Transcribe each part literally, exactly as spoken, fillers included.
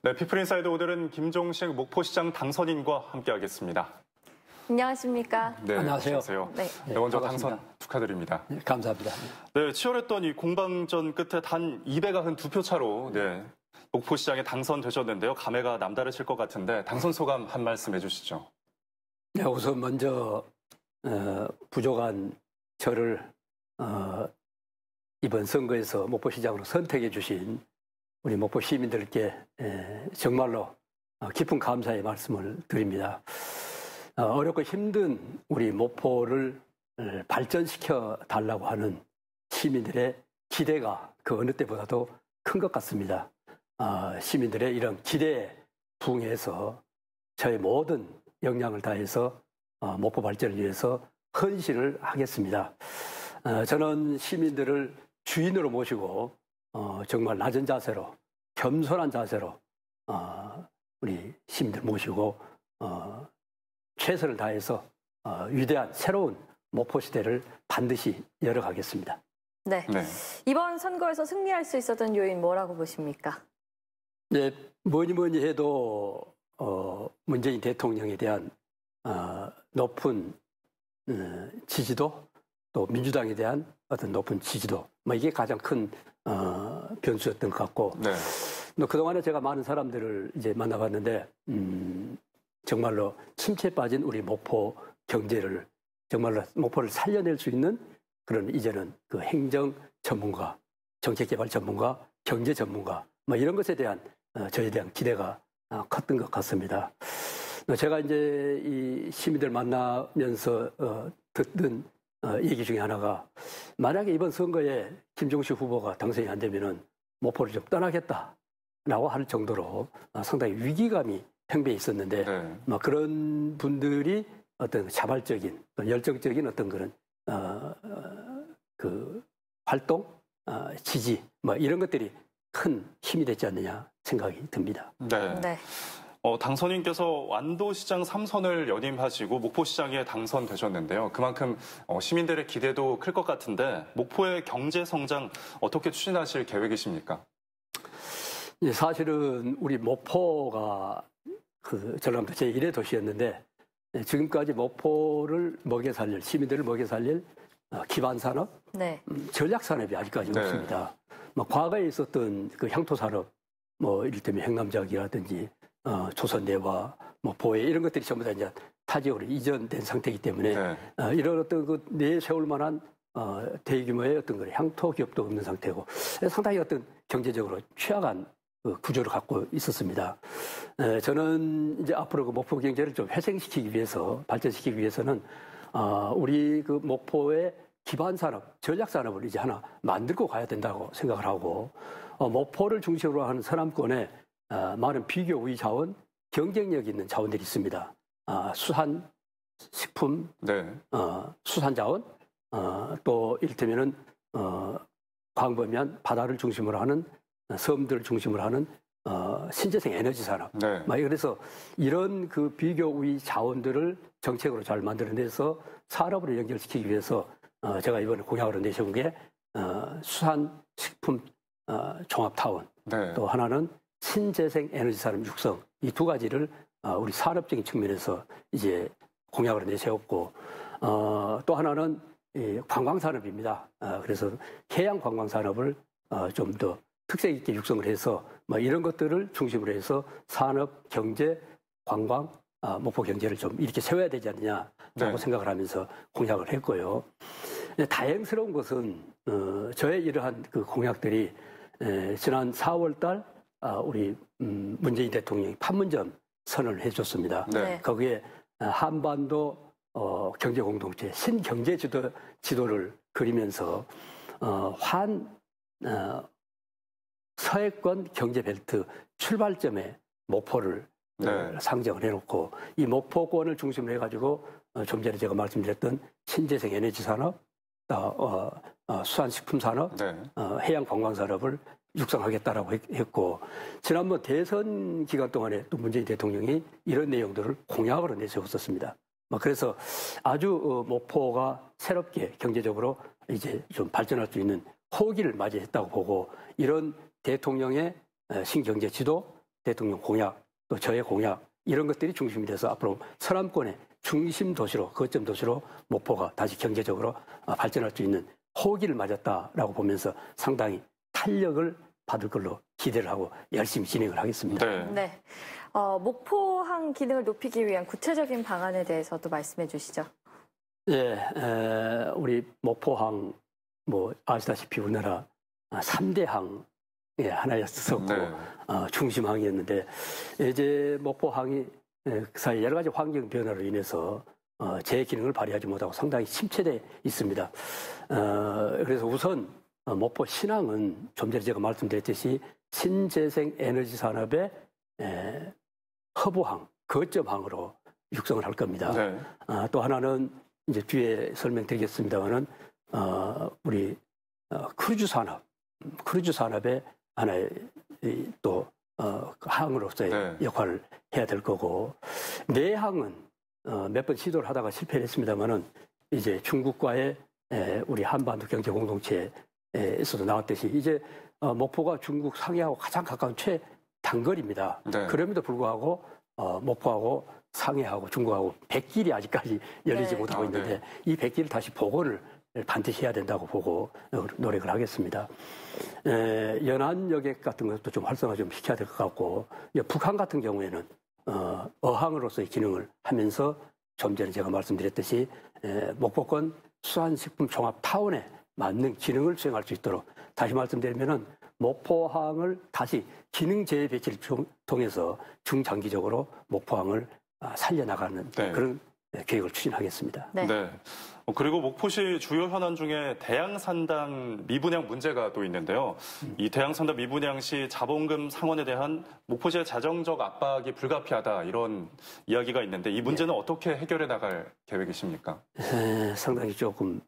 네, 피플인사이드 오늘은 김종식 목포시장 당선인과 함께하겠습니다. 안녕하십니까? 네, 안녕하세요. 안녕하세요. 네. 네, 먼저 반갑습니다. 당선 축하드립니다. 네, 감사합니다. 네, 치열했던 이 공방전 끝에 단 이백구십이 표 차로 네, 목포시장에 당선되셨는데요. 감회가 남다르실 것 같은데 당선 소감 한 말씀 해주시죠. 네, 우선 먼저 어, 부족한 저를 어, 이번 선거에서 목포시장으로 선택해 주신 우리 목포 시민들께 에, 정말로 어, 깊은 감사의 말씀을 드립니다. 어, 어렵고 힘든 우리 목포를 어, 발전시켜 달라고 하는 시민들의 기대가 그 어느 때보다도 큰 것 같습니다. 어, 시민들의 이런 기대에 부응해서 저의 모든 역량을 다해서 어, 목포 발전을 위해서 헌신을 하겠습니다. 어, 저는 시민들을 주인으로 모시고 어, 정말 낮은 자세로 겸손한 자세로 어, 우리 시민들 모시고 어, 최선을 다해서 어, 위대한 새로운 목포 시대를 반드시 열어가겠습니다. 네. 네. 이번 선거에서 승리할 수 있었던 요인 뭐라고 보십니까? 네, 뭐니 뭐니 해도 어, 문재인 대통령에 대한 어, 높은 어, 지지도 또 민주당에 대한 어떤 높은 지지도 뭐 이게 가장 큰 어, 변수였던 것 같고 네. 그동안에 제가 많은 사람들을 이제 만나봤는데 음, 정말로 침체에 빠진 우리 목포 경제를 정말로 목포를 살려낼 수 있는 그런 이제는 그 행정 전문가, 정책개발 전문가, 경제 전문가 뭐 이런 것에 대한 어, 저에 대한 기대가 어, 컸던 것 같습니다. 제가 이제 이 시민들 만나면서 어, 듣는 어, 얘기 중에 하나가 만약에 이번 선거에 김종식 후보가 당선이 안 되면은 목포를 좀 떠나겠다라고 할 정도로 어, 상당히 위기감이 팽배해 있었는데 네. 뭐 그런 분들이 어떤 자발적인 열정적인 어떤 그런 어, 어, 그 활동, 어, 지지 뭐 이런 것들이 큰 힘이 됐지 않느냐 생각이 듭니다. 네. 네. 어, 당선인께서 완도시장 삼 선을 연임하시고 목포시장에 당선되셨는데요. 그만큼 어, 시민들의 기대도 클 것 같은데 목포의 경제 성장 어떻게 추진하실 계획이십니까? 예, 사실은 우리 목포가 그 전라남도 제일의 도시였는데 지금까지 목포를 먹여 살릴 시민들을 먹여 살릴 어, 기반 산업, 네. 음, 전략 산업이 아직까지 네. 없습니다. 뭐 과거에 있었던 그 향토 산업, 뭐 이를테면 행남작이라든지 어, 조선대와 뭐 보해 이런 것들이 전부 다 이제 타 지역으로 이전된 상태이기 때문에 네. 어, 이런 어떤 그 내세울 만한 어, 대규모의 어떤 그 향토 기업도 없는 상태고 상당히 어떤 경제적으로 취약한 그 구조를 갖고 있었습니다. 에, 저는 이제 앞으로 그 목포 경제를 좀 회생시키기 위해서 발전시키기 위해서는 어, 우리 그 목포의 기반 산업, 전략 산업을 이제 하나 만들고 가야 된다고 생각을 하고 어, 목포를 중심으로 하는 서남권에 어, 많은 비교 우위 자원, 경쟁력 있는 자원들이 있습니다. 어, 수산, 식품, 네. 어, 수산 자원, 어, 또 이를테면은 어, 광범위한 바다를 중심으로 하는 섬들을 중심으로 하는 어, 신재생 에너지 산업. 네. 그래서 이런 그 비교 우위 자원들을 정책으로 잘 만들어내서 산업으로 연결시키기 위해서 어, 제가 이번에 공약으로 내세운 게 어, 수산, 식품, 어, 종합타운. 네. 또 하나는 신재생 에너지 산업 육성 이 두 가지를 어, 우리 산업적인 측면에서 이제 공약으로 내세웠고 어, 또 하나는 이 관광 산업입니다. 어, 그래서 해양 관광 산업을 어, 좀 더 특색 있게 육성을 해서 뭐 이런 것들을 중심으로 해서 산업, 경제, 관광, 어, 목포 경제를 좀 이렇게 세워야 되지 않느냐라고 네. 생각을 하면서 공약을 했고요. 다행스러운 것은 어, 저의 이러한 그 공약들이 에, 지난 사월 달 아, 우리 음, 문재인 대통령이 판문점 선언을 해줬습니다. 네. 거기에 한반도 어, 경제 공동체 신경제 지도, 지도를 그리면서 어, 환 어, 서해권 경제벨트 출발점에 목포를 네. 어, 상정을 해놓고 이 목포권을 중심으로 해가지고 어, 좀 전에 제가 말씀드렸던 신재생 에너지 산업, 어, 어, 수산식품 산업, 네. 어, 해양 관광 산업을 육성하겠다라고 했고 지난번 대선 기간 동안에 또 문재인 대통령이 이런 내용들을 공약으로 내세웠었습니다. 그래서 아주 목포가 새롭게 경제적으로 이제 좀 발전할 수 있는 호기를 맞이했다고 보고 이런 대통령의 신경제 지도, 대통령 공약, 또 저의 공약 이런 것들이 중심이 돼서 앞으로 서남권의 중심 도시로, 거점 도시로 목포가 다시 경제적으로 발전할 수 있는 호기를 맞았다라고 보면서 상당히 탄력을 받을 걸로 기대를 하고 열심히 진행을 하겠습니다. 네. 네. 어, 목포항 기능을 높이기 위한 구체적인 방안에 대해서도 말씀해 주시죠. 예, 에, 우리 목포항 뭐 아시다시피 우리나라 삼 대 항의 하나였었고 네. 어, 중심항이었는데 이제 목포항이 그 사이 여러 가지 환경 변화로 인해서 어, 제 기능을 발휘하지 못하고 상당히 침체돼 있습니다. 어, 그래서 우선 어, 목포 신항은 좀 전에 제가 말씀드렸듯이 신재생 에너지 산업의 에, 허브항, 거점항으로 육성을 할 겁니다. 네. 어, 또 하나는 이제 뒤에 설명드리겠습니다만은 어, 우리 어, 크루즈 산업, 크루즈 산업의 하나의 이, 또 어, 항으로서의 네. 역할을 해야 될 거고 내항은 어, 몇 번 시도를 하다가 실패를 했습니다만은 이제 중국과의 에, 우리 한반도 경제 공동체에서도 나왔듯이 이제 어, 목포가 중국 상해하고 가장 가까운 최단거리입니다. 네. 그럼에도 불구하고 어, 목포하고 상해하고 중국하고 백길이 아직까지 열리지 네. 못하고 아, 있는데 네. 이 백길을 다시 복원을 반드시 해야 된다고 보고 노력을 하겠습니다. 에, 연안 여객 같은 것도 좀 활성화 좀 시켜야 될 것 같고 북한 같은 경우에는 어, 어항으로서의 기능을 하면서 좀 전에 제가 말씀드렸듯이 에, 목포권 수산식품 종합타운에 맞는 기능을 수행할 수 있도록 다시 말씀드리면은 목포항을 다시 기능 재배치를 통해서 중장기적으로 목포항을 살려나가는 네. 그런 계획을 추진하겠습니다. 네. 네. 어, 그리고 목포시 주요 현안 중에 대양산단 미분양 문제가 또 있는데요. 이 대양산단 미분양 시 자본금 상환에 대한 목포시의 자정적 압박이 불가피하다 이런 이야기가 있는데 이 문제는 네. 어떻게 해결해 나갈 계획이십니까? 에, 상당히 조금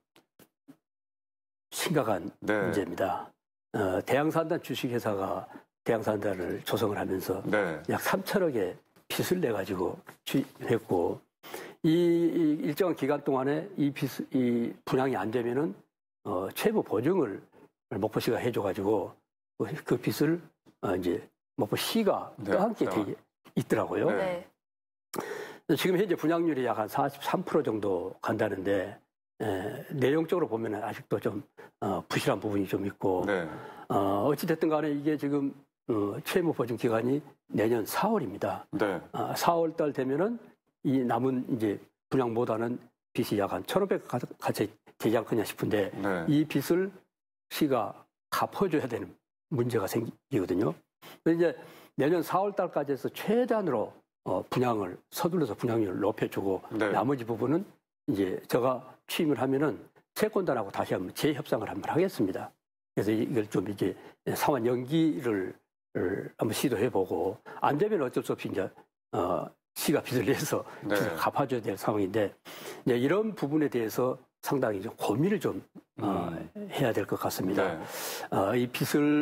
심각한 네. 문제입니다. 어, 대양산단 주식회사가 대양산단을 조성을 하면서 네. 약 삼천억의 빚을 내가지고 했고 이, 이 일정한 기간 동안에 이 빚, 이 분양이 안 되면은 어, 최고 보증을 목포시가 해줘가지고 그, 그 빚을 어, 이제 목포시가 네, 떠안게 네. 돼 있더라고요. 네. 네. 지금 현재 분양률이 약 한 사십삼 퍼센트 정도 간다는데 에, 내용적으로 보면 아직도 좀 어, 부실한 부분이 좀 있고 네. 어, 어찌됐든 간에 이게 지금 어, 채무 보증 기간이 내년 사월입니다. 네. 아, 사월 달 되면은 이 남은 이제 분양 못하는 빚이 약 한 천오백 같이 되지 않겠냐 싶은데 네. 이 빚을 시가 갚아줘야 되는 문제가 생기거든요. 그래서 이제 내년 사월 달까지 해서 최대한으로 어, 분양을 서둘러서 분양률을 높여주고 네. 나머지 부분은 이제 제가 취임을 하면은 채권단하고 다시 한번 재협상을 한번 하겠습니다. 그래서 이걸 좀 이제 상환 연기를 한번 시도해보고 안 되면 어쩔 수 없이 이제 어, 시가 빚을 내서 네. 빚을 갚아줘야 될 상황인데 이제 이런 부분에 대해서 상당히 좀 고민을 좀 어, 해야 될 것 같습니다. 네. 어, 이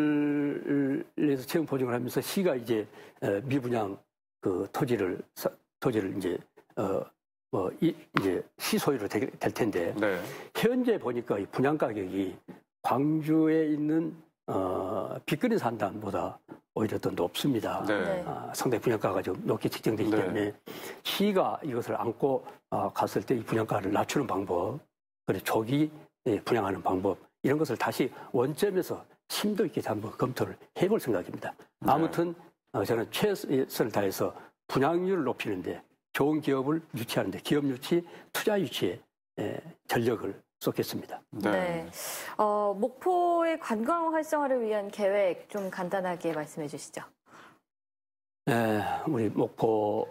빚을 내서 채무 보증을 하면서 시가 이제 어, 미분양 그 토지를 사- 토지를 이제 어, 뭐 이, 이제 시소유로 되, 될 텐데 네. 현재 보니까 이 분양 가격이 광주에 있는 어, 빚그린 산단보다 오히려 더 높습니다. 네. 네. 아, 상당히 분양가가 좀 높게 책정되기 네. 때문에 시가 이것을 안고 어, 갔을 때 이 분양가를 낮추는 방법, 그리고 조기 예, 분양하는 방법 이런 것을 다시 원점에서 심도 있게 한번 검토를 해볼 생각입니다. 네. 아무튼 어, 저는 최선을 다해서 분양률을 높이는데 좋은 기업을 유치하는데 기업 유치, 투자 유치에 에, 전력을 쏟겠습니다. 네. 네. 어, 목포의 관광 활성화를 위한 계획 좀 간단하게 말씀해 주시죠. 에, 우리 목포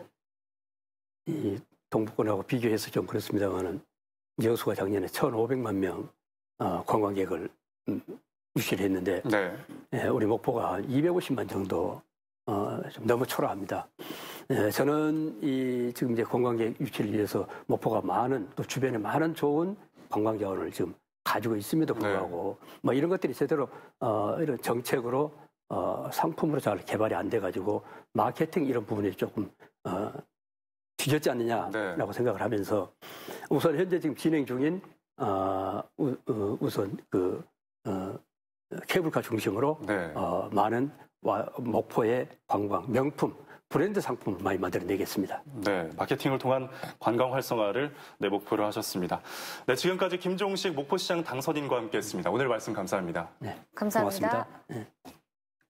이 동북권하고 비교해서 좀 그렇습니다만은 여수가 작년에 천오백만 명 어, 관광객을 음, 유치를 했는데 네. 에, 우리 목포가 한 이백오십만 정도 어, 좀 너무 초라합니다. 에, 저는 이 지금 이제 관광객 유치를 위해서 목포가 많은 또 주변에 많은 좋은 관광 자원을 지금 가지고 있음에도 불구하고 네. 뭐 이런 것들이 제대로 어, 이런 정책으로 어, 상품으로 잘 개발이 안 돼가지고 마케팅 이런 부분이 조금 어, 뒤졌지 않느냐라고 네. 생각을 하면서 우선 현재 지금 진행 중인 어, 우, 우, 우선 그 어, 케이블카 중심으로 네. 어, 많은 목포의 관광 명품 브랜드 상품을 많이 만들어내겠습니다. 네, 마케팅을 통한 관광 활성화를 네, 목표로 하셨습니다. 네, 지금까지 김종식 목포시장 당선인과 함께했습니다. 오늘 말씀 감사합니다. 네, 감사합니다. 고맙습니다. 네.